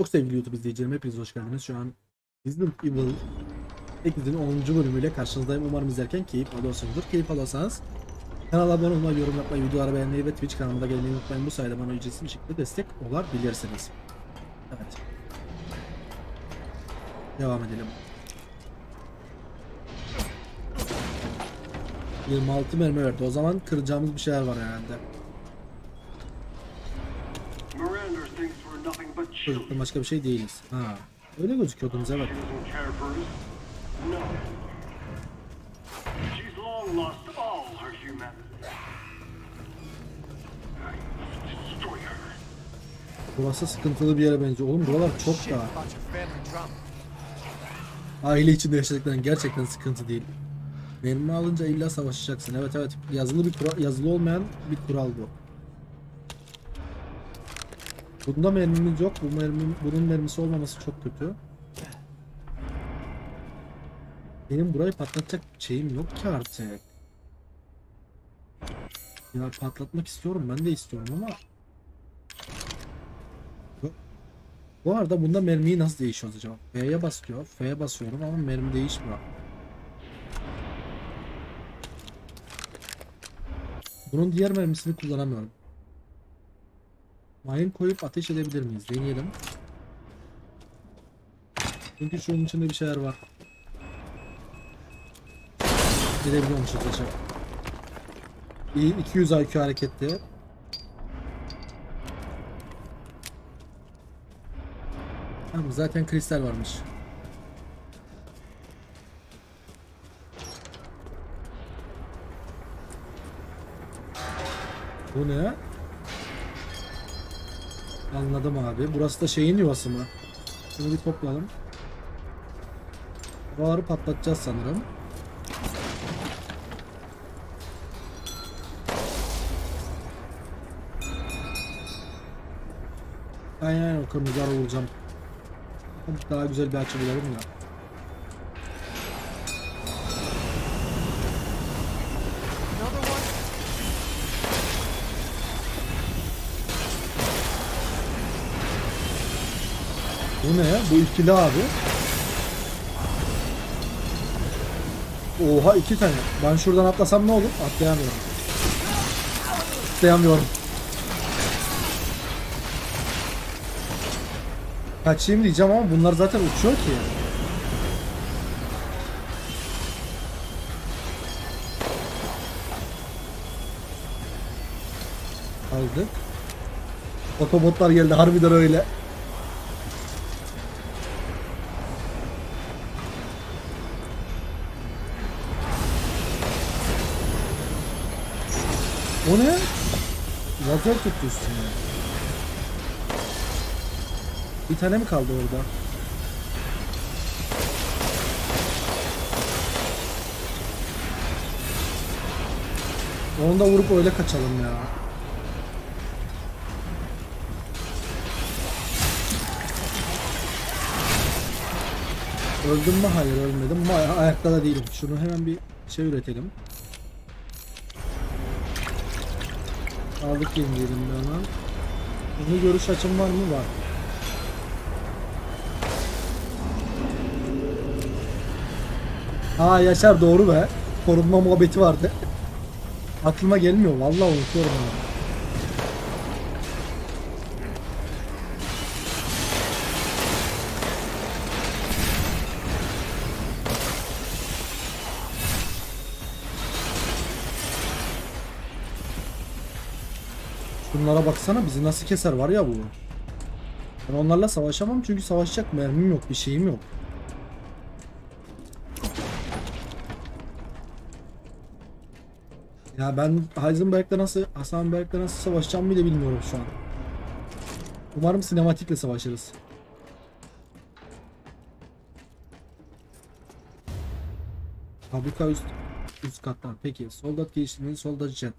Çok sevgili YouTube izleyicilerim, hepiniz hoş geldiniz. Şu an Resident Evil 8'in 10. bölümüyle karşınızdayım. Umarım izlerken keyif alıyorsunuzdur. Keyif alıyorsanız kanala abone olmayı, yorum yapmayı, videoları beğenmeyi ve Twitch kanalımda gelmeyi unutmayın. Bu sayede bana ücretsiz bir şekilde destek olabilirsiniz. Evet. Devam edelim. 26 mermi verdi. O zaman kıracağımız bir şeyler var herhalde. Çocuktan başka bir şey değiliz. Ha. Öyle gözüküyordunuz, evet. Burası sıkıntılı bir yere benziyor. Oğlum buralar çok da. Aile içinde yaşadıkların gerçekten sıkıntı değil. Mermi alınca illa savaşacaksın. Evet evet. Yazılı bir kural, yazılı olmayan bir kural bu. Bunda mermimiz yok. Bunun mermisi olmaması çok kötü. Benim burayı patlatacak şeyim yok ki artık. Ya patlatmak istiyorum. Ben de istiyorum ama. Bu arada bunda mermiyi nasıl değişiyoruz acaba? F'ye basıyor. F'ye basıyorum ama mermi değişmiyor. Bunun diğer mermisini kullanamıyorum. Mayın koyup ateş edebilir miyiz? Deneyelim. Çünkü şunun içinde bir şeyler var. Gidebiliyormuşuz aşağı. İyi, 200 IQ hareketli. Tamam, zaten kristal varmış. Bu ne? Anladım abi. Burası da şeyin yuvası mı? Şunu bir toplayalım. Buraları patlatacağız sanırım. Aynen o kırmızıları vuracağım. Daha güzel bir açı bulalım ya. Bu ne ya? Bu ikili abi. Oha, 2 tane. Ben şuradan atlasam ne olur? Atlayamıyorum. Atlayamıyorum. Kaçayım diyeceğim ama bunlar zaten uçuyor ki. Aldık. Otobotlar geldi harbiden öyle. O ne? Lazer tuttu üstüne. Bir tane mi kaldı orada? Onu da vurup öyle kaçalım ya. Öldüm mü? Hayır, ölmedim ama ayakta da değilim. Şunu hemen bir şey üretelim. Aldık yeni yerinde hemen. Bunu görüş açım var mı? Var. Aa, Yaşar, doğru be. Korunma muhabbeti vardı. Aklıma gelmiyor. Vallahi unutuyorum onu. Bunlara baksana, bizi nasıl keser var ya bu. Ben onlarla savaşamam çünkü savaşacak mermim yok, bir şeyim yok. Ya ben Heisenberg'le nasıl savaşacağımı bile bilmiyorum şu an. Umarım sinematikle savaşırız. Fabrika üst katlar. Peki, soldat geliştirmenin soldat jet.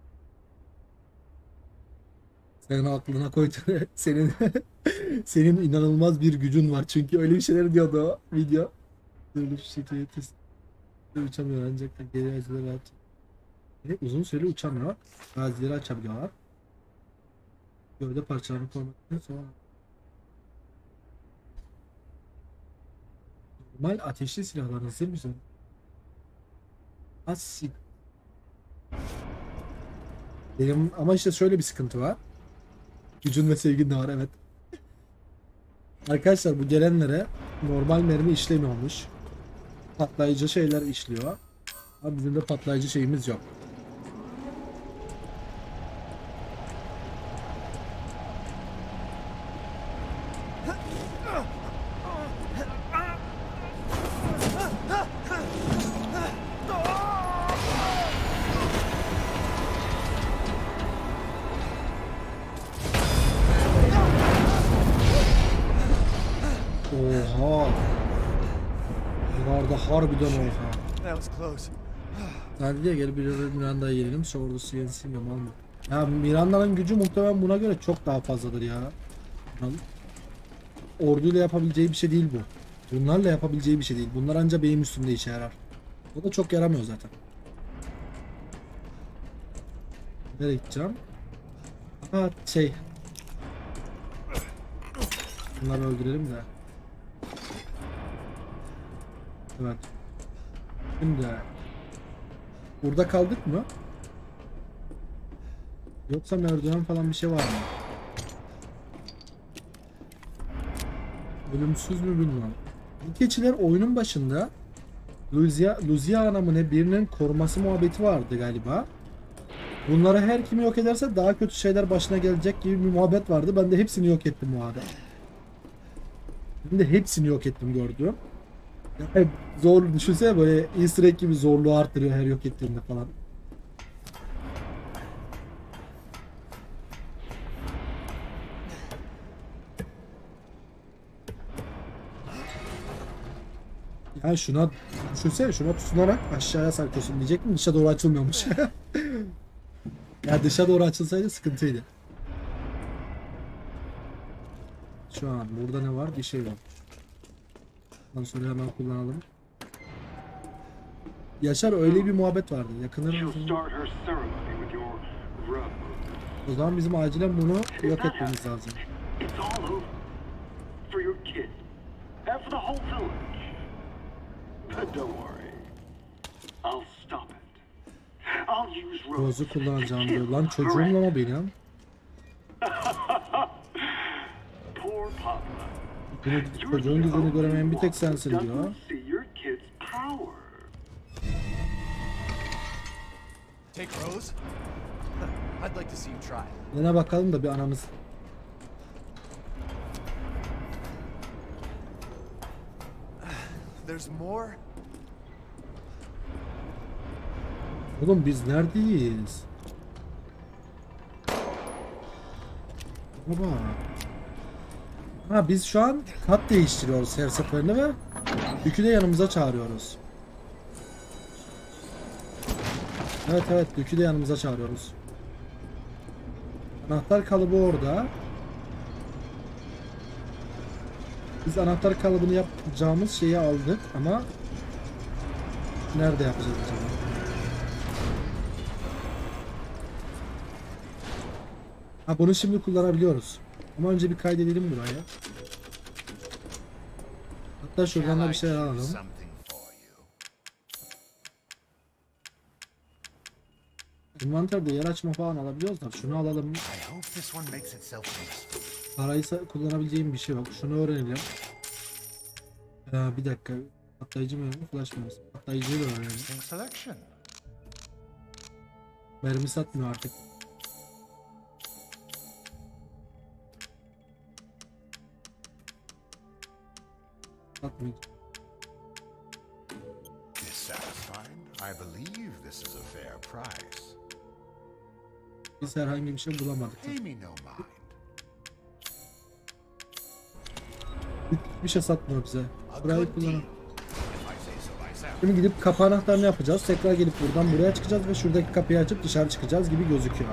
Senin aklına koydu. Senin inanılmaz bir gücün var çünkü öyle bir şeyler diyordu o video. Dönüş şekli uçamıyor ancak geri acıları aç. Uzun süreli uçamıyor. Gazileri açabiliyorlar. Gövde parçalarını korumak için sonra. Normal ateşli silahlar hazır mısın? Asik. Benim ama işte şöyle bir sıkıntı var. Gücün ve sevgin de var, evet. Arkadaşlar bu gelenlere normal mermi işlemiyormuş. Patlayıcı şeyler işliyor. Ama bizim de patlayıcı şeyimiz yok. Oha. Bunlar da harbiden oha. That was close. Hadi diye gel bir Miranda'ya gelelim. Ordusu yensin ya, mal mı? Ya Miranda'nın gücü muhtemelen buna göre çok daha fazladır ya. Orduyla yapabileceği bir şey değil bu. Bunlarla yapabileceği bir şey değil. Bunlar ancak benim üstümde işe yarar. O da çok yaramıyor zaten. Nereye gideceğim? Ha şey. Bunları öldürelim de. Evet. Şimdi burada kaldık mı? Yoksa merdiven falan bir şey var mı? Ölümsüz mü bilmem. Bu keçiler oyunun başında Louisiana mı ne birinin koruması muhabbeti vardı galiba. Bunları her kimi yok ederse daha kötü şeyler başına gelecek gibi bir muhabbet vardı. Ben de hepsini yok ettim bu arada. Ben de hepsini yok ettim gördüm. Yani zor düşünsene, böyle Easter egg gibi zorluğu arttırıyor her yok ettiğinde falan. Yani şuna düşünsene, şuna tutunarak aşağıya sarkıyorsun diyecektim, dışa doğru açılmıyormuş. Ya dışa doğru açılsaydı sıkıntıydı. Şu an burada ne var? Bir şey var. Ondan sonra hemen kullanalım. Yaşar, öyle bir muhabbet vardı. Yakınları. O zaman bizim acilen bunu yok etmemiz lazım. Rose'u kullanacağım diyor. Lan çocuğumla mı benim? Çocuğun yüzünü göremeyen bir tek sensin diyor. Take Rose? I'd like to see you try. Yine bakalım da bir anamız. There's more. Oğlum biz neredeyiz? Baba. Ha biz şu an kat değiştiriyoruz her seferinde ve Dükü de yanımıza çağırıyoruz. Evet evet, Dükü de yanımıza çağırıyoruz. Anahtar kalıbı orada. Biz anahtar kalıbını yapacağımız şeyi aldık ama nerede yapacağız acaba? Ha bunu şimdi kullanabiliyoruz. Ama önce bir kaydedelim buraya. Hatta şuradan da bir şeyler alalım. Inventörde yer açma falan alabiliyoruz da şunu alalım. Parayı kullanabileceğim bir şey yok. Şunu öğrenelim. Bir dakika. Patlayıcı mı? Flash mı? Patlayıcıyı da öğrenelim. Mermi satmıyor artık. Satmıyor. Biz herhangi bir şey bulamadık. Bir şey satmıyor bize. Burayı kullanalım. Şimdi gidip kapı anahtarını yapacağız. Tekrar gelip buradan buraya çıkacağız ve şuradaki kapıyı açıp dışarı çıkacağız gibi gözüküyor.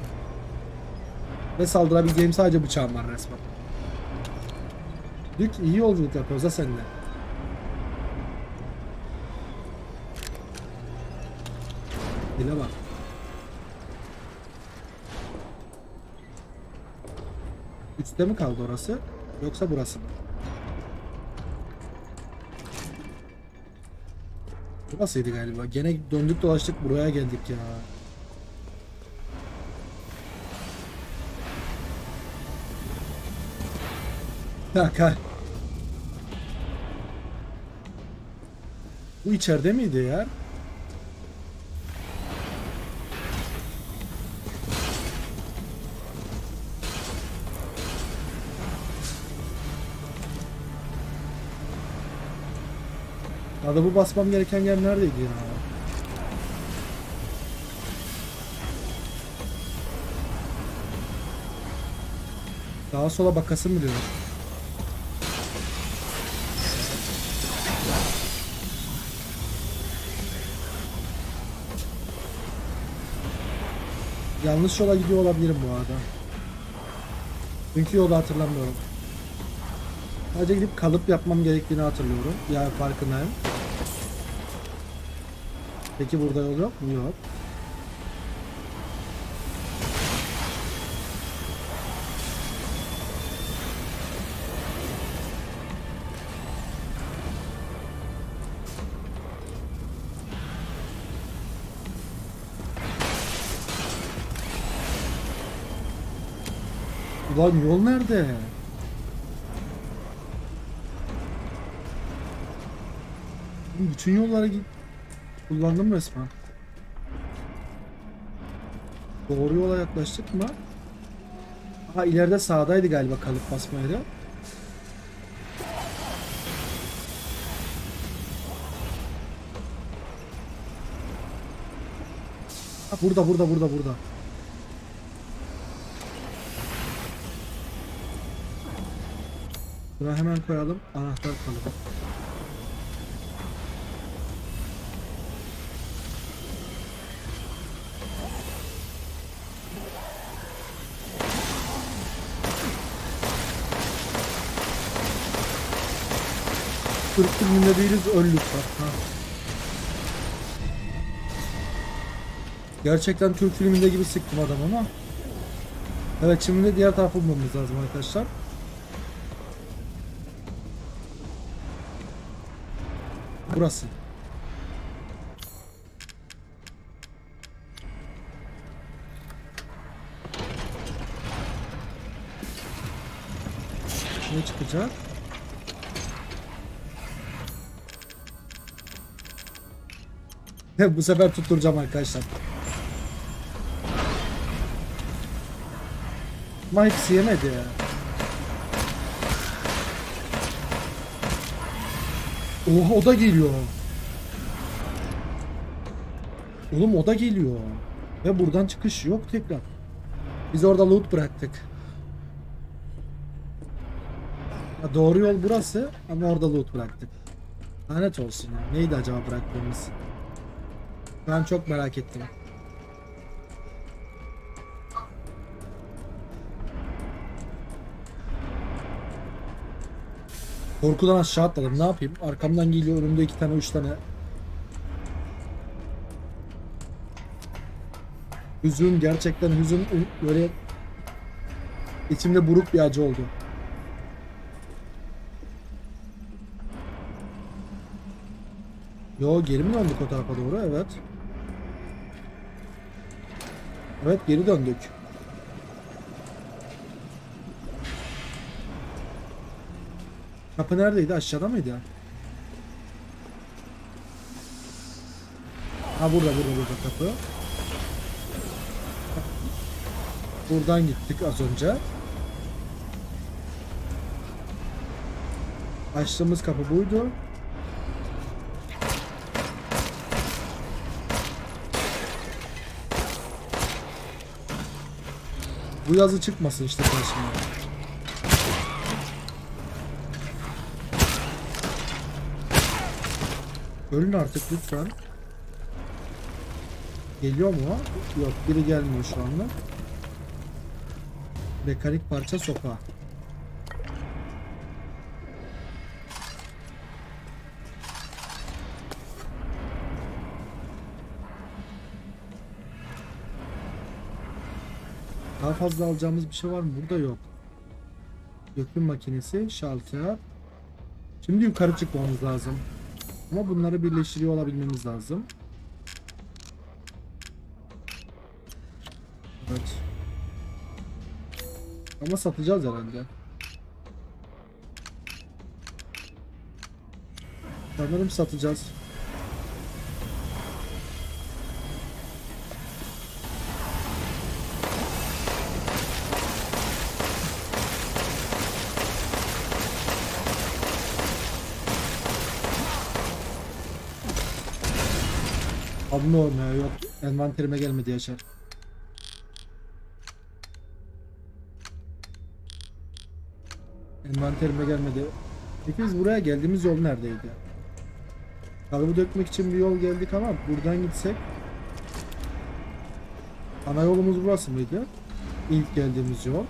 Ve saldırabileceğim sadece bıçağım var resmen. Dük iyi yolculuk yapıyoruz ha seninle. Dile bak. Üstte mi kaldı orası? Yoksa burası mı? Burasıydı galiba. Gene döndük dolaştık buraya geldik ya. Kaka. Bu içeride miydi ya? Ya da bu basmam gereken yer neredeydi ya? Sağa sola bakasım biliyor. Yanlış yola gidiyor olabilirim bu arada. Çünkü yolu hatırlamıyorum. Sadece gidip kalıp yapmam gerektiğini hatırlıyorum. Yani farkındayım. Peki burada yol yok mu? Yok. Ulan yol nerede? Bütün yollara kullandım resmen. Doğru yola yaklaştık mı? Ha ileride sağdaydı galiba kalıp basma yeri. Ha burada. Buna hemen koyalım. Anahtar kalıbı. Türk filminde değiliz, öldük bak. Ha. Gerçekten Türk filminde gibi sıktım adam ama. Evet, şimdi de diğer tarafı bulmamız lazım arkadaşlar. Burası. Ne çıkacak? Bu sefer tutturacağım arkadaşlar. Ama hepsi yemedi ya. Oha, o da geliyor. Oğlum o da geliyor. Ve buradan çıkış yok tekrar. Biz orada loot bıraktık. Ya doğru yol burası ama orada loot bıraktık. Lanet olsun ya. Neydi acaba bıraktığımız? Ben çok merak ettim. Korkudan aşağı atladım. Ne yapayım? Arkamdan geliyor. Önümde 2 tane 3 tane. Hüzün, gerçekten hüzün, böyle içimde buruk bir acı oldu. Yo, geri mi döndük o tarafa doğru? Evet. Evet, geri döndük. Kapı neredeydi? Aşağıda mıydı? Ha, burada kapı. Buradan gittik az önce. Açtığımız kapı buydu. Bu yazı çıkmasın işte karşıma. Ölün artık lütfen. Geliyor mu o? Yok, biri gelmiyor şu anda. Mekanik parça sopa. Daha fazla alacağımız bir şey var mı? Burada yok. Döküm makinesi, şalter. Şimdi yukarı çıkmamız lazım. Ama bunları birleştiriyor olabilmemiz lazım. Evet. Ama satacağız herhalde. Sanırım satacağız. Anlıyorum ya, yok. Envanterime gelmedi Yaşar. Envanterime gelmedi. Peki biz buraya geldiğimiz yol neredeydi? Kalıbı dökmek için bir yol geldik ama buradan gitsek. Ana yolumuz burası mıydı? İlk geldiğimiz yol.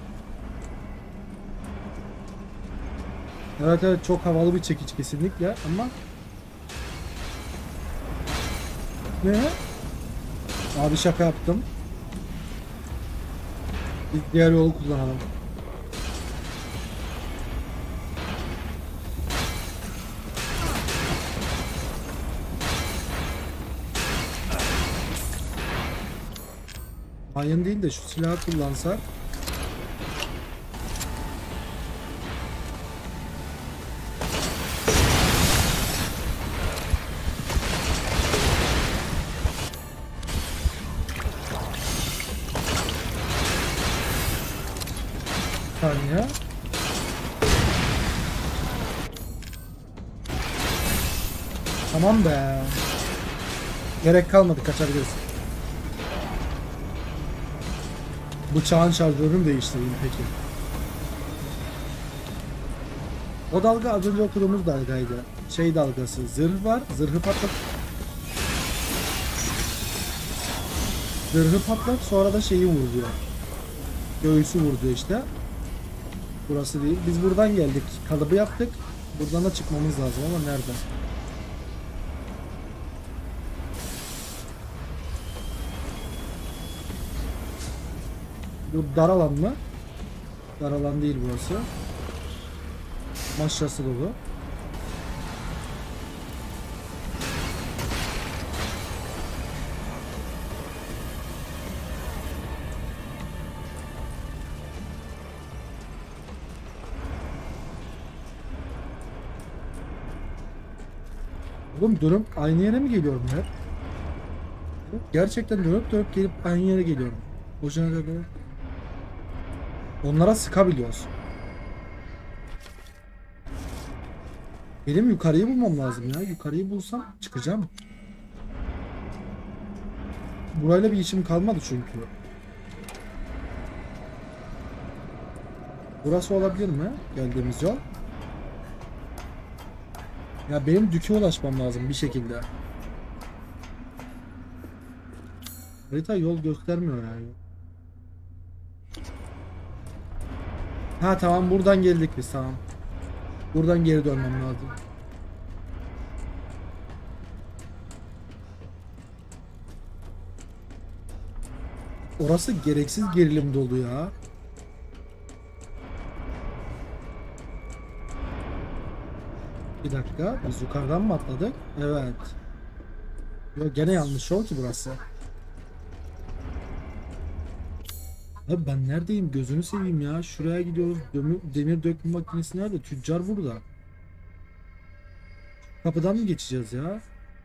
Evet evet, çok havalı bir çekiç kesinlikle ama ne? Abi şaka yaptım. Biz diğer yolu kullanalım. Mayın değil de şu silahı kullansak. Saniye. Tamam be. Gerek kalmadı, kaçabiliriz. Bıçağın şarjörünü değiştireyim peki. O dalga az önce okuduğumuz dalgaydı. Şey dalgası, zırh var, zırhı patlat. Zırhı patlat, sonra da şeyi vuruyor. Göğüsü vurdu işte. Burası değil. Biz buradan geldik. Kalıbı yaptık. Buradan da çıkmamız lazım ama nerede? Bu dar alan mı? Dar alan değil burası. Maşrası dolu. Oğlum dönüp aynı yere mi geliyorum hep? Gerçekten dönüp dönüp gelip aynı yere geliyorum. Boşuna kadar. Onlara sıkabiliyoruz. Benim yukarıyı bulmam lazım ya. Yukarıyı bulsam çıkacağım. Burayla bir işim kalmadı çünkü. Burası olabilir mi? Geldiğimiz yol. Ya benim düke ulaşmam lazım bir şekilde. Harita yol göstermiyor yani. Ha tamam, buradan geldik biz, tamam. Buradan geri dönmem lazım. Orası gereksiz gerilim dolu ya. Bir dakika, biz yukarıdan mı atladık? Evet. Yok, gene yanlış yol ki burası. Abi ben neredeyim? Gözünü seveyim ya. Şuraya gidiyoruz. Demir dökme makinesi nerede? Tüccar burada. Kapıdan mı geçeceğiz ya?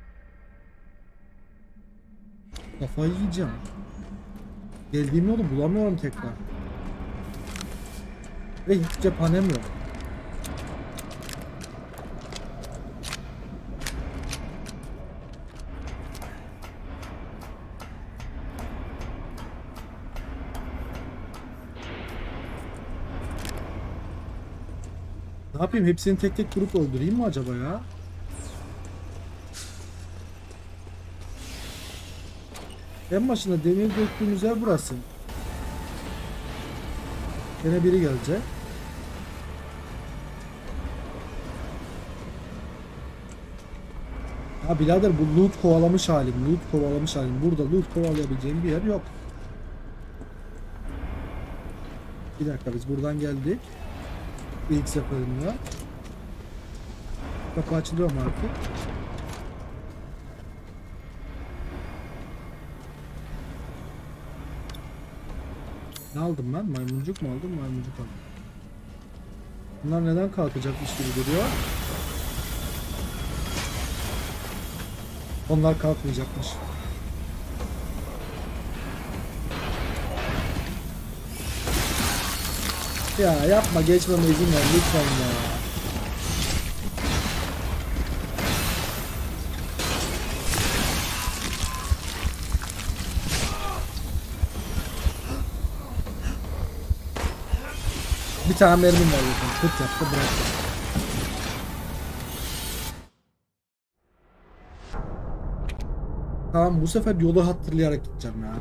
Kafayı yiyeceğim. Geldiğim yolu bulamıyorum tekrar. Ve hiç cephanem yok. Ne yapayım? Hepsini tek tek vurup öldüreyim mi acaba ya? En başında demir döktüğümüz yer burası. Yine biri gelecek. Ha birader, bu loot kovalamış halim. Loot kovalamış halim. Burada loot kovalayabileceğim bir yer yok. Bir dakika, biz buradan geldik. İlk seferinde. Kapı açılıyor mu artık? Ne aldım ben? Maymuncuk mu aldım? Maymuncuk aldım. Bunlar neden kalkacakmış gibi duruyor? Onlar kalkmayacakmış. Ya yapma, geçmeme izin ver lütfen ya. Bir tane mermim var zaten. Tık yaptı, bıraktı. Tamam, bu sefer yolu hatırlayarak gideceğim ya.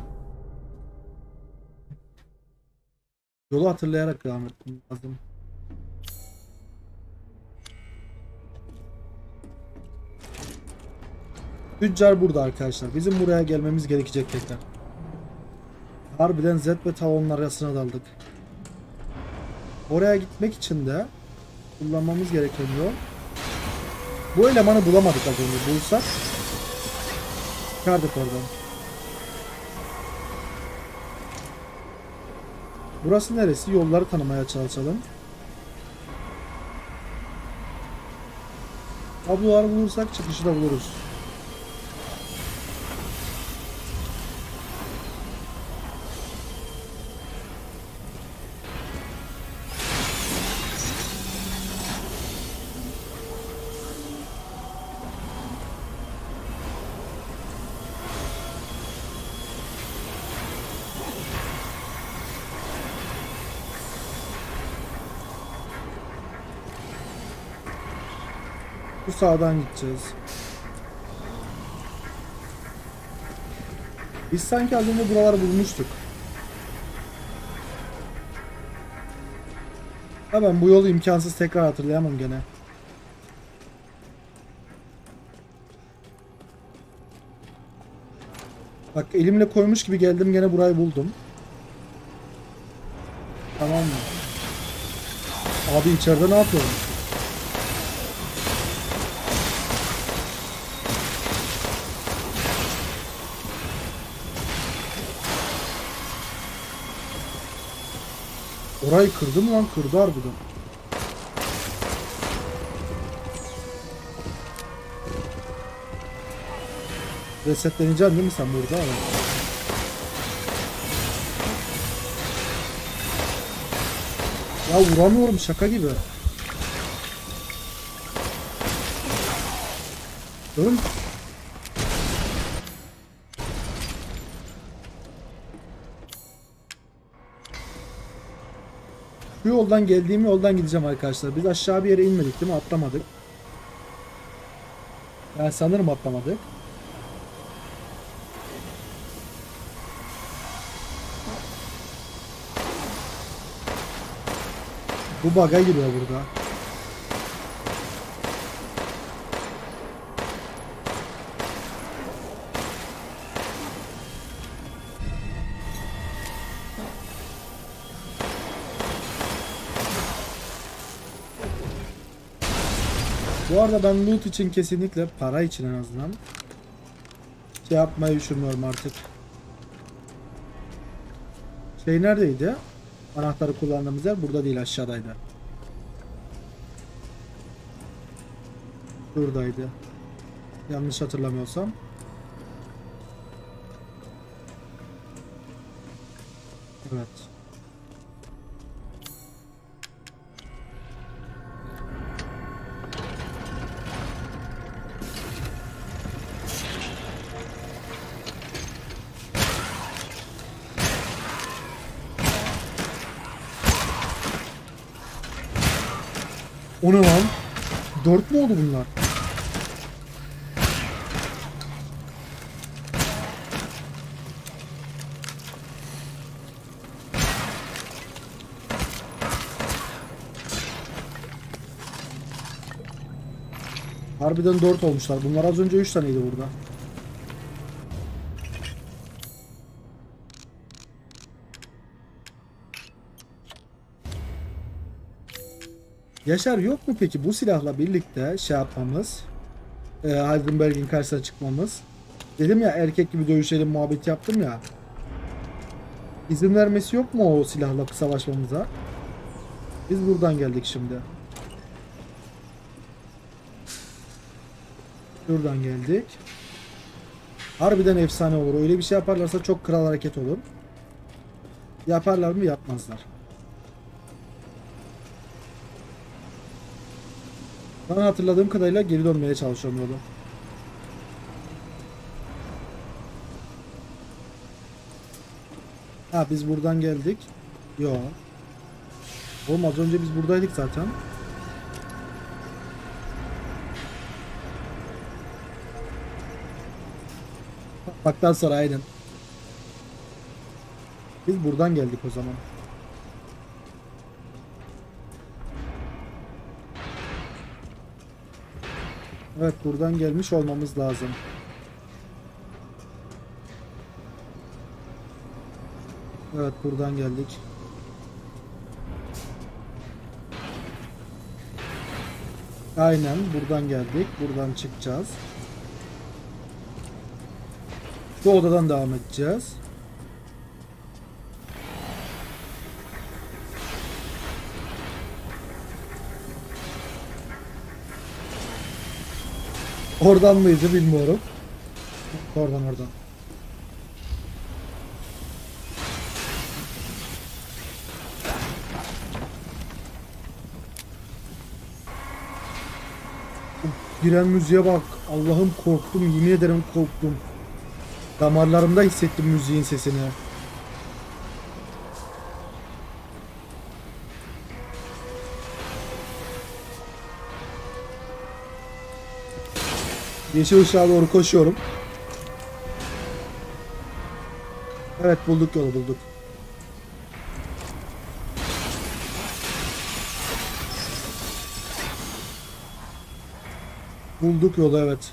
Yolu hatırlayarak devam etmem lazım. Tüccar burada arkadaşlar. Bizim buraya gelmemiz gerekecek tekrar. Harbiden Zed ve Talon'un arasına daldık. Oraya gitmek için de kullanmamız gereken yol. Bu elemanı bulamadık az önce. Bulsak çıkardık oradan. Burası neresi? Yolları tanımaya çalışalım. Tabloları bulursak çıkışı da buluruz. Bu sağdan gideceğiz. Biz sanki az önce buraları bulmuştuk. Ha, ben bu yolu imkansız tekrar hatırlayamam gene. Bak, elimle koymuş gibi geldim, gene burayı buldum. Tamam mı? Abi içeride ne yapıyorum? Orayı kırdı mı lan? Kırdı harbiden. Resetleneceksin değil mi sen burada? Evet. Ya vuramıyorum, şaka gibi. Durun. Şu yoldan geldiğim yoldan gideceğim arkadaşlar. Biz aşağı bir yere inmedik değil mi? Atlamadık. Yani sanırım atlamadık. Bu bug'a giriyor burada. Bu arada ben loot için kesinlikle, para için en azından, şey yapmayı düşünmüyorum artık. Şey neredeydi? Anahtarı kullandığımız yer burada değil, aşağıdaydı. Buradaydı. Yanlış hatırlamıyorsam. Evet. O ne lan? 4 mü oldu bunlar? Harbiden 4 olmuşlar. Bunlar az önce 3 taneydi burada. Yaşar, yok mu peki bu silahla birlikte şey yapmamız? Heisenberg'in karşısına çıkmamız. Dedim ya, erkek gibi dövüşelim muhabbet yaptım ya. İzin vermesi yok mu o silahla savaşmamıza? Biz buradan geldik şimdi. Şuradan geldik. Harbiden efsane olur. Öyle bir şey yaparlarsa çok kral hareket olur. Yaparlar mı? Yapmazlar. Ben hatırladığım kadarıyla geri dönmeye çalışıyorum yolu. Ha biz buradan geldik. Yo. Oğlum az önce biz buradaydık zaten. Baktan sonra aynen. Biz buradan geldik o zaman. Evet buradan gelmiş olmamız lazım. Evet buradan geldik. Aynen buradan geldik. Buradan çıkacağız. Bu odadan devam edeceğiz. Oradan mıydı bilmiyorum. Oradan. Giren müziğe bak. Allah'ım korktum. Yemin ederim korktum. Damarlarımda hissettim müziğin sesini. Yeşil ışığa doğru koşuyorum. Evet bulduk yolu bulduk. Bulduk yolu evet.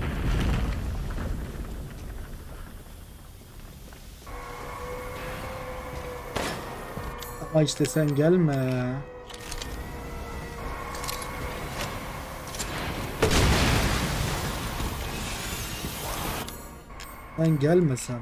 Ama işte sen gelme. Sen gelmesen.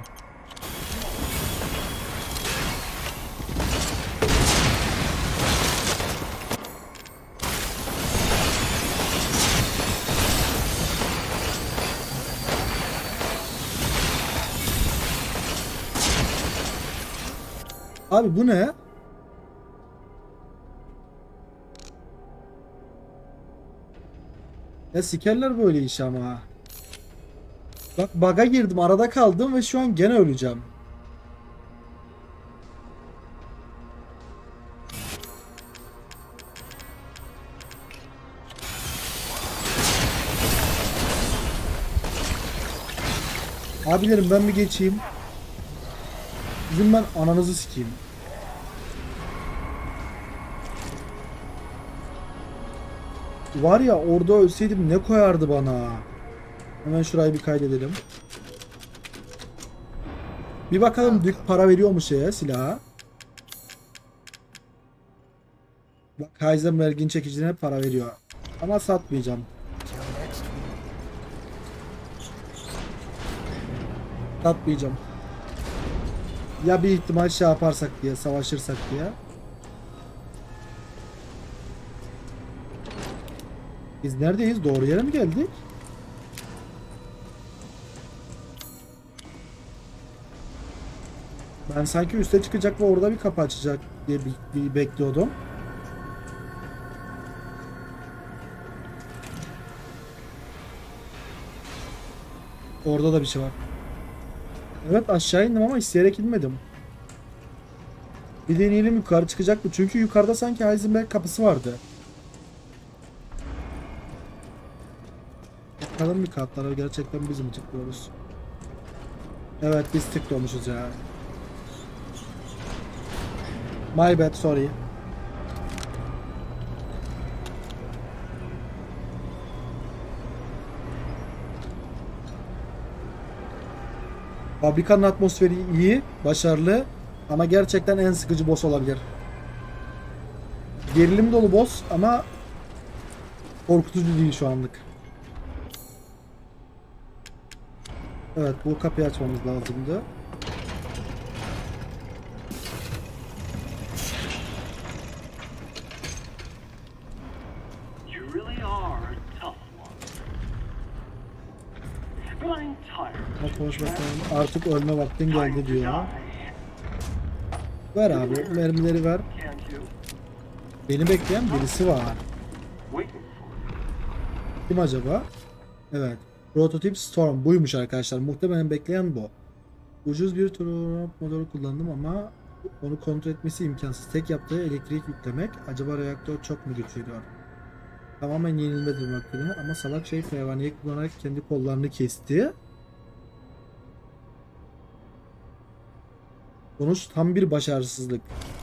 Abi bu ne? Ya sikerler böyle iş ama. Bak bug'a girdim arada kaldım ve şu an gene öleceğim. Abilerim ben bir geçeyim. Bizim ben ananızı sikeyim. Var ya orada ölseydim ne koyardı bana. Hemen şurayı bir kaydedelim. Bir bakalım Dük para veriyor mu şeye silaha. Bak Heisenberg'in çekicine para veriyor. Ama satmayacağım. Satmayacağım. Ya bir ihtimal şey yaparsak diye, savaşırsak diye. Biz neredeyiz? Doğru yere mi geldik? Ben sanki üste çıkacak ve orada bir kapı açacak diye bir bekliyordum. Orada da bir şey var. Evet aşağı indim ama isteyerek inmedim. Bir deneyelim yukarı çıkacak mı? Çünkü yukarıda sanki Heisenberg kapısı vardı. Bakalım bir kartlara gerçekten biz mi tıklıyoruz? Evet biz tıklıyormuşuz ya. My bad sorry. Fabrikanın atmosferi iyi, başarılı ama gerçekten en sıkıcı boss olabilir. Gerilim dolu boss ama korkutucu değil şu anlık. Evet bu kapıyı açmamız lazımdı. konuşmaktan artık ölme vaktin geldi diyor. Ver abi, mermileri ver. Beni bekleyen birisi var. Kim acaba? Evet. Prototip Storm buymuş arkadaşlar. Muhtemelen bekleyen bu. Ucuz bir turbo motoru kullandım ama onu kontrol etmesi imkansız. Tek yaptığı elektrik yüklemek. Acaba reaktör çok mu güçlüydü? Tamamen yenilmedi makine ama salak şey pervaneyi kullanarak kendi kollarını kesti. Sonuç tam bir başarısızlık.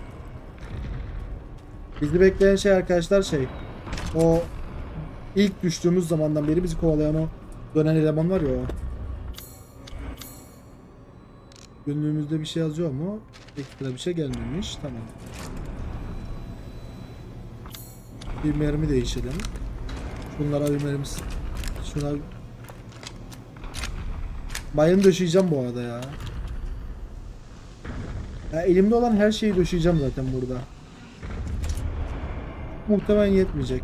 Bizi bekleyen şey arkadaşlar şey. O ilk düştüğümüz zamandan beri bizi kovalayan o dönen eleman var ya o. Günlüğümüzde bir şey yazıyor mu? Ekstra bir şey gelmemiş. Tamam. Bir mermi değişelim. Bunlara bir mermi. Şuna bayını döşeyeceğim bu arada ya. Ya elimde olan her şeyi döşeyeceğim zaten burada. Muhtemelen yetmeyecek.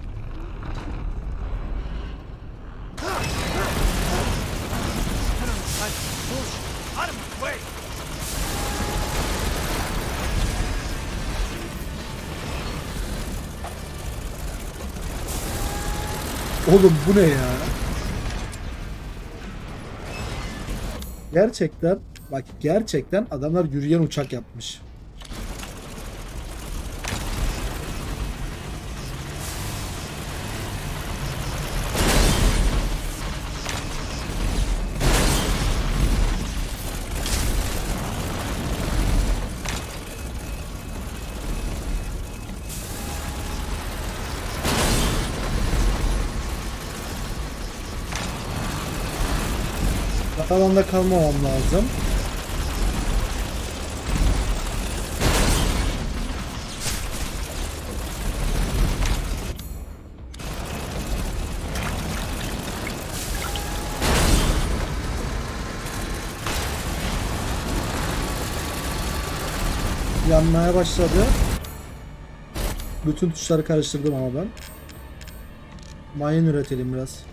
Oğlum bu ne ya? Gerçekten bak gerçekten adamlar yürüyen uçak yapmış. Alanda kalmamam lazım. Yanmaya başladı. Bütün tuşları karıştırdım ama ben. Mayın üretelim biraz.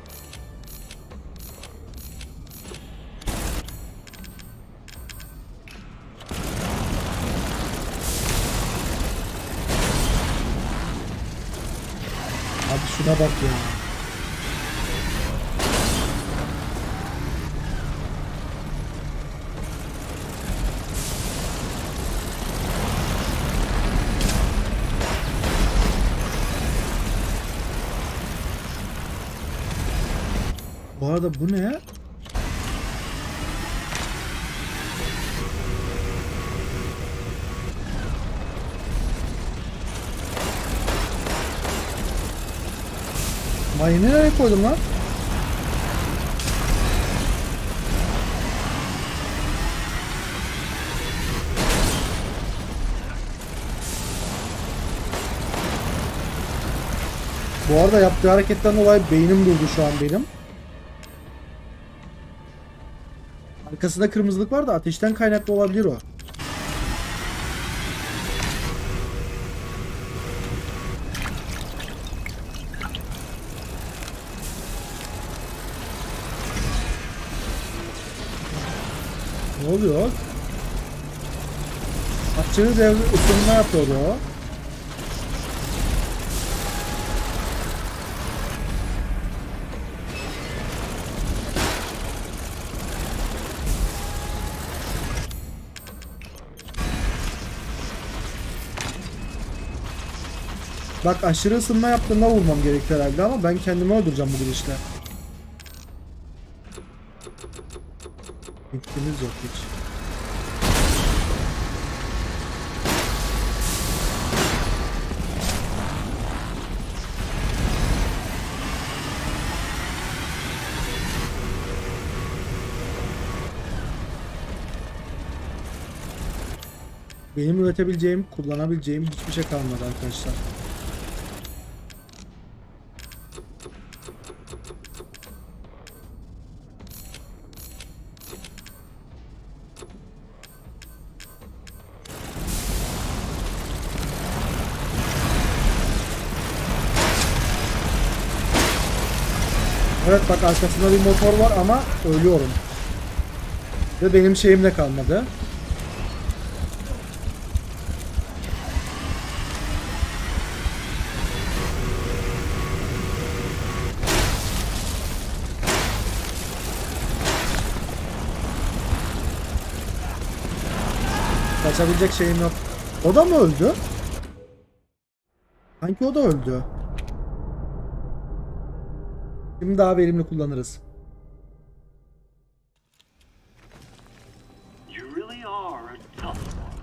Şuna bak ya. Bu arada bu ne? Mayını nereye koydum lan? Bu arada yaptığı hareketten dolayı beynim durdu şu an benim. Arkasında kırmızılık var da ateşten kaynaklı olabilir o. Ne oluyor? Aşırı devre ısınma yapıyordu o. Bak aşırı ısınma yaptığında vurmam gerekiyor herhalde ama ben kendimi öldüreceğim bu gidişle. Bitkimiz yok hiç. Benim üretebileceğim, kullanabileceğim hiçbir şey kalmadı arkadaşlar. Evet bak arkasında bir motor var ama ölüyorum. Ve benim şeyimle kalmadı. Kaçabilecek şeyim yok. O da mı öldü? Sanki o da öldü. Şimdi daha verimli kullanırız. You really are a tough one.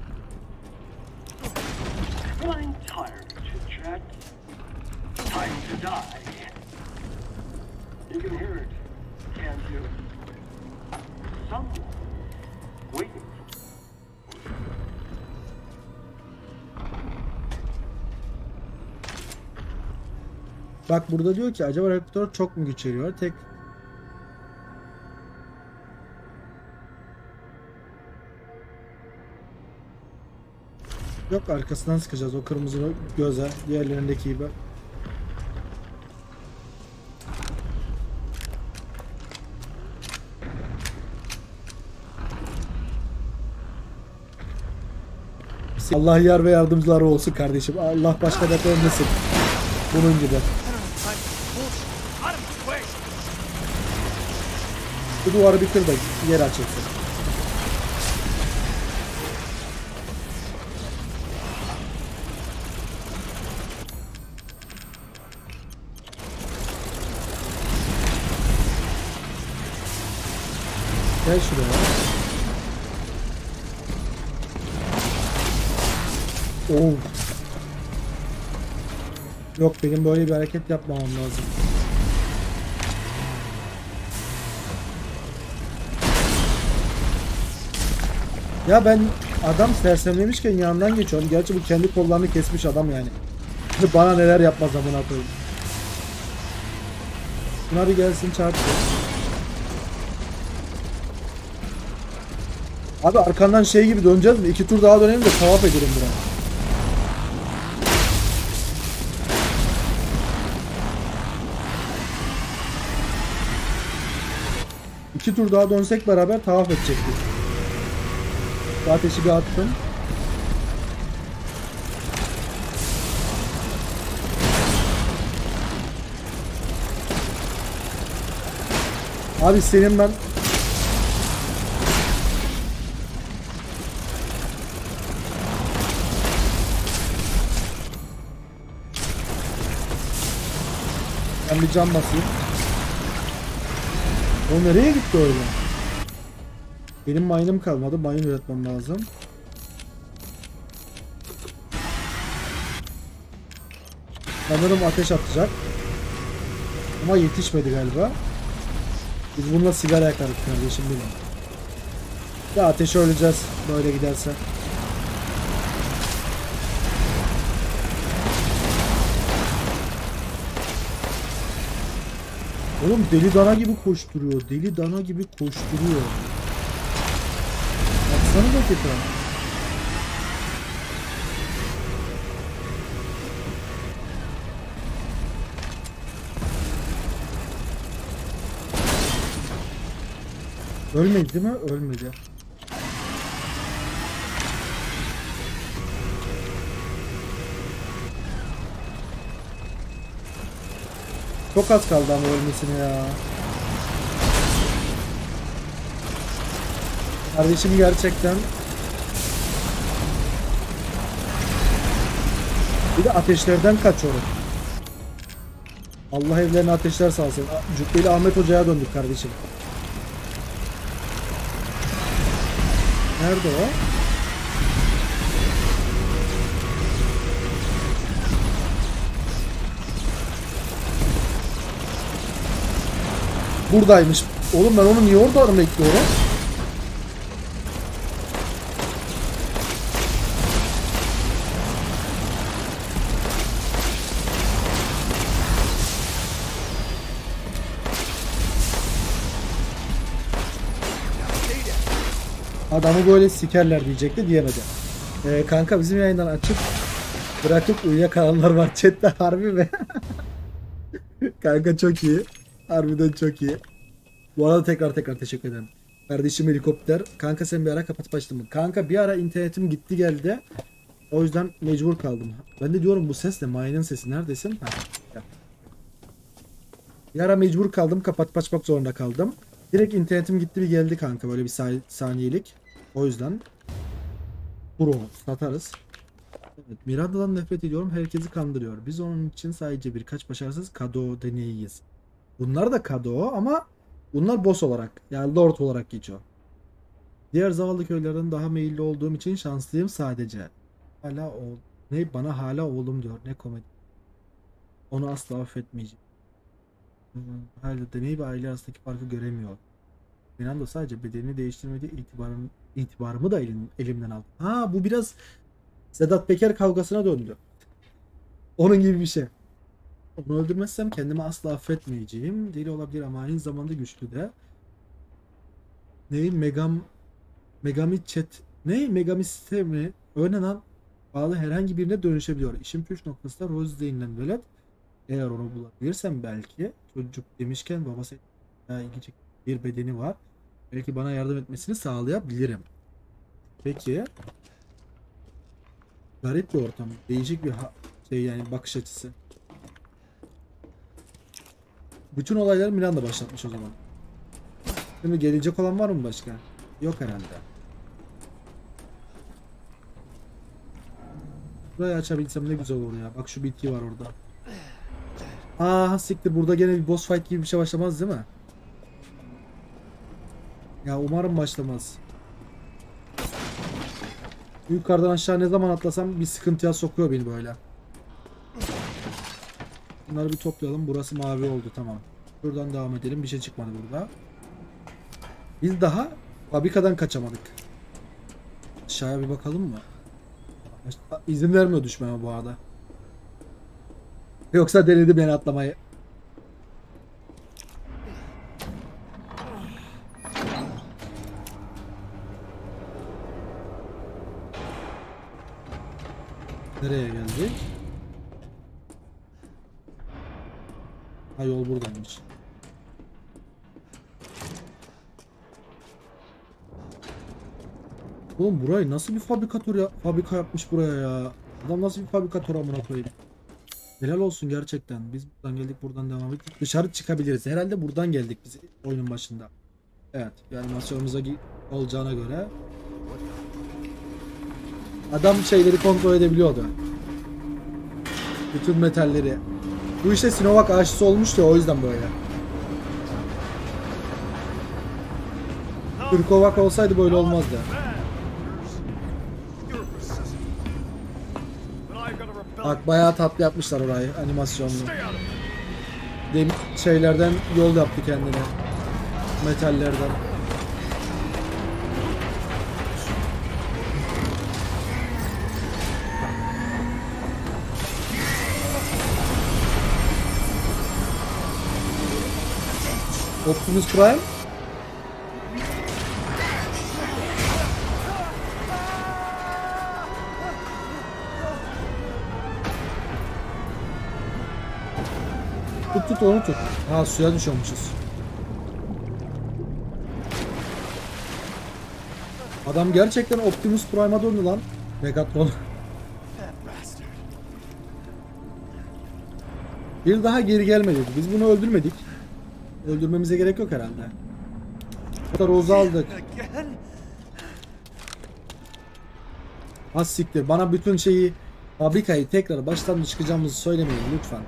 But I'm tired of chit-chat. Time to die. You can hear it, can't you? Someone waiting. Bak burada diyor ki acaba reaktör çok mu güç veriyor? Tek yok, arkasından sıkacağız o kırmızı göze, diğerlerindeki gibi. Allah yar ve yardımcıları olsun kardeşim. Allah başka da ölmesin. Bunun gibi. I don't have time for bullshit. Out of the way. Bu duvarı bir kır da yer açılsın. Gel şuraya. Oh. Yok, benim böyle bir hareket yapmamam lazım. Ya ben adam sersemlemişken yanından geçiyorum. Gerçi bu kendi kollarını kesmiş adam yani. Şimdi bana neler yapmaz amına koyayım. Buna bir gelsin çarpsın. Abi arkandan şey gibi döneceğiz mi? 2 tur daha dönelim de tavaf edelim buraya. İki tur daha dönsek beraber tavaf edecektik. Ateşi bir attım. Abi senin ben bir can basayım. O nereye gitti öyle? Benim mine'ım kalmadı. Mine üretmem lazım. Sanırım ateş atacak. Ama yetişmedi galiba. Biz bununla sigara yakarız kardeşim benim. Ya ateşe öleceğiz böyle giderse. Oğlum deli dana gibi koşturuyor. Deli dana gibi koşturuyor. Baksana dakika. Ölmedi değil mi? Ölmedi. Çok az kaldı ama ölmesine ya. Kardeşim gerçekten. Bir de ateşlerden kaçıyorum. Allah evlerine ateşler salsın. Cübbeli Ahmet Hoca'ya döndük kardeşim. Nerede o? Buradaymış. Oğlum ben onu niye orada bekliyorum? Adamı böyle sikerler diyecekti, diyemedi. Kanka bizim yayından açıp bırakıp uyuyakalanlar var chatte, harbi mi? Kanka çok iyi. Harbiden çok iyi. Bu arada tekrar teşekkür ederim. Kardeşim helikopter. Kanka sen bir ara kapatıp açtın mı? Kanka bir ara internetim gitti geldi. O yüzden mecbur kaldım. Ben de diyorum bu ses ne? Mine'ın sesi. Neredesin? Ha. Gel. Bir ara mecbur kaldım. Kapatıp açmak zorunda kaldım. Direkt internetim gitti bir geldi kanka. Böyle bir saniyelik. O yüzden. Pro satarız. Evet, Miranda'dan nefret ediyorum. Herkesi kandırıyor. Biz onun için sadece birkaç başarısız kado deneyiyiz. Bunlar da kado ama bunlar boss olarak yani lord olarak geçiyor. Diğer zavallı köylerden daha meyilli olduğum için şanslıyım sadece. Hala oğul. Ne bana hala oğlum diyor. Ne komedi. Onu asla affetmeyeceğim. Hala deney ve aile arasındaki farkı göremiyor. Miranda sadece bedenini değiştirmedi. İtibarımı da elimden aldı. Ha bu biraz Sedat Peker kavgasına döndü. Onun gibi bir şey. Onu öldürmezsem kendimi asla affetmeyeceğim. Deli olabilir ama aynı zamanda güçlü de. Megami chat. Megami sistemi öğrenen bağlı herhangi birine dönüşebiliyor. İşin püf noktası da Rose denilen velet. Eğer onu bulabilirsem belki çocuk demişken babası ilginç bir bedeni var. Belki bana yardım etmesini sağlayabilirim. Peki. Garip bir ortam. Değişik bir şey yani bakış açısı. Bütün olayları Miranda başlatmış o zaman. Şimdi gelecek olan var mı başka? Yok herhalde. Burayı açabilsem ne güzel olur ya. Bak şu BT var orada. Aa siktir, burada gene bir boss fight gibi bir şey başlamaz değil mi? Ya umarım başlamaz. Yukarıdan aşağı ne zaman atlasam bir sıkıntıya sokuyor beni böyle. Bunları bir toplayalım. Burası mavi oldu, tamam. Buradan devam edelim. Bir şey çıkmadı burada. Biz daha fabrikadan kaçamadık. Aşağıya bir bakalım mı? İzin vermiyor düşmeme bu arada. Yoksa denedi beni atlamayı. Nereye geldik? Ha, yol buradaymış. Oğlum burayı nasıl bir fabrika yapmış buraya ya? Adam nasıl bir fabrikatör amına koyayım? Helal olsun gerçekten. Biz buradan geldik, buradan devam ettik. Dışarı çıkabiliriz. Herhalde buradan geldik biz oyunun başında. Evet, bir animasyonumuza olacağına göre. Adam şeyleri kontrol edebiliyordu. Bütün metalleri. Bu işte Sinovac aşısı olmuştu ya, o yüzden böyle. Turkovac olsaydı böyle olmazdı. Bak bayağı tatlı yapmışlar orayı, animasyonlu. Şeylerden yol yaptı kendine. Metallerden. Optimus Prime. Tut onu tut. Ha, suya düşüyormuşuz. Adam gerçekten Optimus Prime'a döndü lan. Megatron. Bir daha geri gelmedi. Biz bunu öldürmedik. Öldürmemize gerek yok herhalde. Burada Rose'u aldık. Az siktir. Bana bütün şeyi, fabrikayı tekrar baştan çıkacağımızı söylemeyin lütfen.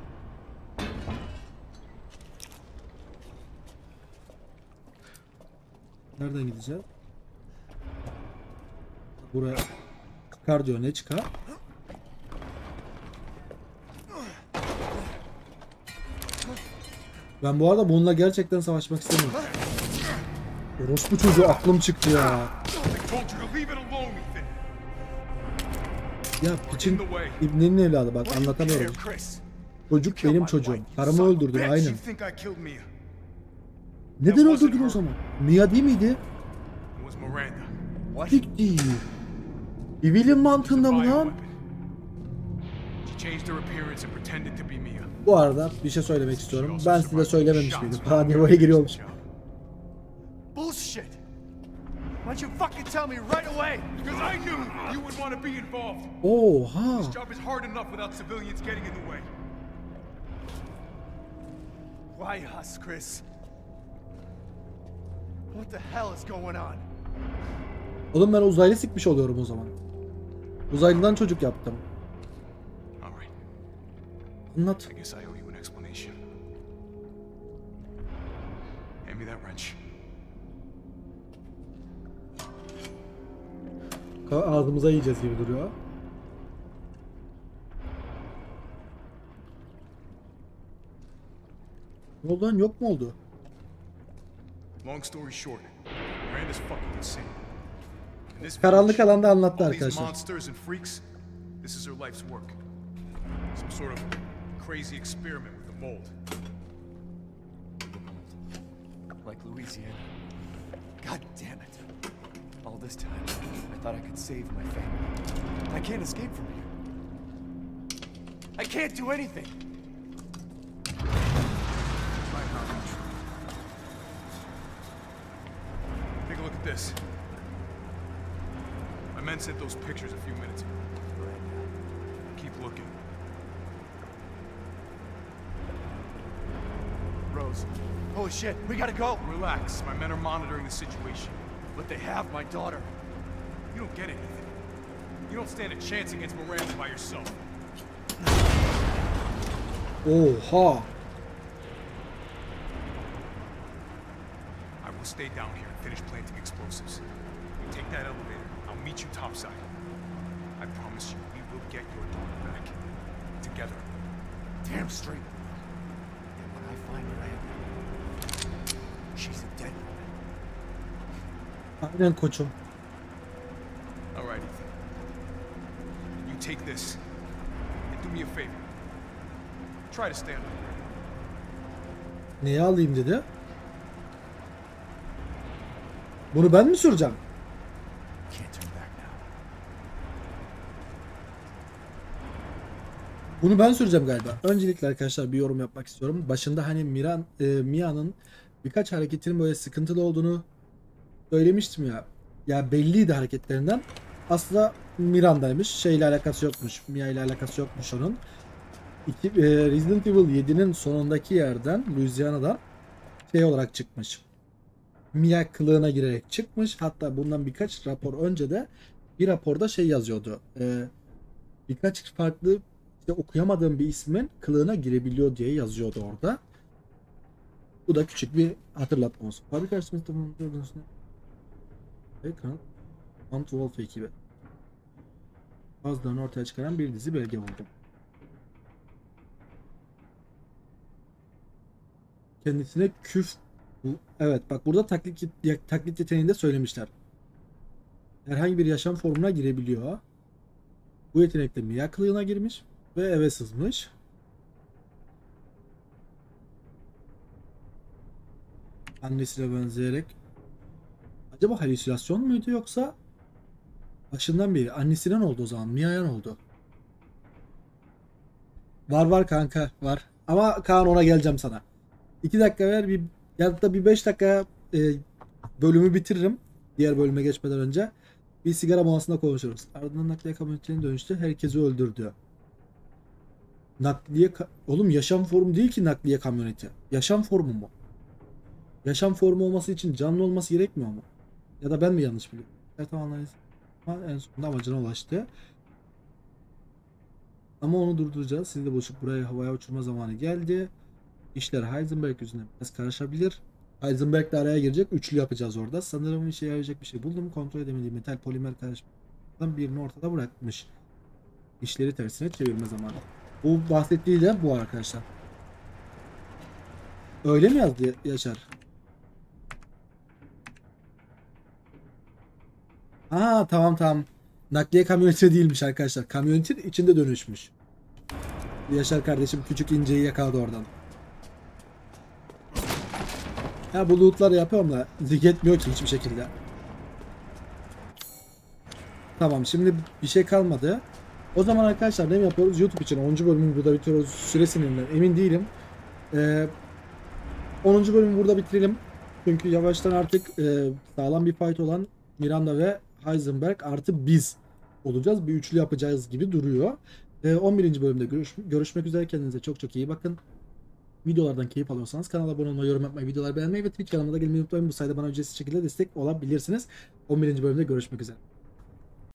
Nereden gideceğiz? Buraya çıkar diyor. Ne çıkar? Ben bu arada bununla gerçekten savaşmak istemiyorum. Orospu çocuğu, aklım çıktı ya. Ya piçin İbne'nin evladı, bak anlatamıyorum. Çocuk benim çocuğum. Karımı öldürdün aynen. Neden öldürdün o zaman? Mia değil miydi? Dik değil. Evil'in mantığında mı lan? Bu arada bir şey söylemek istiyorum. Ben size söylememiş miydim? Panirva'ya giriyormuş. Bullshit. don't you fucking tell me right away? Because I knew you would want to be involved. Oha. This job is hard enough without civilians getting in the way. Why us, Chris? What the hell is going on? Oğlum ben uzaylı sikmiş oluyorum o zaman. Uzaylıdan çocuk yaptım. All right. Anlat. I guess I owe you an explanation. Hand me that wrench. Ağzımıza yiyeceğiz gibi duruyor. Ne oldu lan, yok mu oldu? Long story short, Miranda's fucking insane. In this Karanlık village, alanda anlattı all these arkadaşlar. monsters and freaks, this is her life's work. Some sort of crazy experiment with the mold. Like Louisiana. God damn it. All this time, I thought I could save my family. I can't escape from here. I can't do anything. Take a look at this. My men sent those pictures a few minutes ago. Keep looking. Rose. Holy shit, we gotta go. Relax. My men are monitoring the situation. But they have my daughter. You don't get anything. You don't stand a chance against Miranda by yourself. Oha. I will stay down here and finish planting explosives. You take that elevator. I'll meet you topside. I promise you, we will get your daughter back. Together. Damn straight. And when I find Miranda, she's a dead woman. Aynen koçum. All right, Ethan. You take this and do me a favor. Try to stand up. Neyi alayım dedi. Bunu ben mi süreceğim? Can't turn back now. Bunu ben süreceğim galiba. Öncelikle arkadaşlar bir yorum yapmak istiyorum. Başında hani Mia'nın birkaç hareketinin böyle sıkıntılı olduğunu söylemiştim ya. Ya belliydi hareketlerinden. Aslında Miranda'ymış. Şeyle alakası yokmuş. Mia ile alakası yokmuş onun. Resident Evil 7'nin sonundaki yerden, Louisiana'dan şey olarak çıkmış. Mia kılığına girerek çıkmış. Hatta bundan birkaç rapor önce de bir raporda şey yazıyordu. Birkaç farklı işte okuyamadığım bir ismin kılığına girebiliyor diye yazıyordu orada. Bu da küçük bir hatırlatma olsun. Fabrika açısından ekran Antwolf ekibi bazılarını ortaya çıkaran bir dizi belge buldum. Kendisine evet bak burada taklit yeteneğinde söylemişler. Herhangi bir yaşam formuna girebiliyor. Bu yetenekle Mia kılığına girmiş ve eve sızmış. Annesine benzeyerek. Acaba halüsinasyon muydu yoksa başından beri annesinden oldu o zaman, Mia'yan oldu. Var kanka var. Ama Kaan ona geleceğim sana. 2 dakika ver bir ya da bir 5 dakika bölümü bitiririm. Diğer bölüme geçmeden önce bir sigara molasında konuşuruz. Ardından nakliye kamyonetinin dönüştü. Herkesi öldürdü. Oğlum yaşam formu değil ki nakliye kamyoneti. Yaşam formu mu? Yaşam formu olması için canlı olması gerekmiyor mu? Ya da ben mi yanlış biliyorum? Tamam, en sonunda amacına ulaştı. Ama onu durduracağız. Siz de buluşup buraya havaya uçurma zamanı geldi. İşler Heisenberg yüzünden biraz karışabilir. Heisenberg de araya girecek. Üçlü yapacağız orada. Sanırım işe yarayacak bir şey buldum. Kontrol edemediğim metal polimer karışımından birini ortada bırakmış. İşleri tersine çevirme zamanı. Bu bahsettiği de bu arkadaşlar. Öyle mi yazdı Yaşar? Aa tamam. Nakliye kamyoneti değilmiş arkadaşlar. Kamyonetin içinde dönüşmüş. Yaşar kardeşim küçük inceyi yakaladı oradan. Ya bu lootları yapıyorum da zik etmiyor ki hiçbir şekilde. Tamam şimdi bir şey kalmadı. O zaman arkadaşlar ne yapıyoruz? YouTube için 10. bölümü burada bitiriyoruz. Süresinden emin değilim. 10. bölümü burada bitirelim. Çünkü yavaştan artık sağlam bir fight olan Miranda ve Heisenberg artı biz olacağız. Bir üçlü yapacağız gibi duruyor. 11. bölümde görüşmek üzere. Kendinize çok çok iyi bakın. Videolardan keyif alıyorsanız kanala abone olmayı, yorum yapmayı, videoları beğenmeyi ve Twitch kanalıma da gelmeyi unutmayın. Bu sayede bana ücretsiz şekilde destek olabilirsiniz. 11. bölümde görüşmek üzere.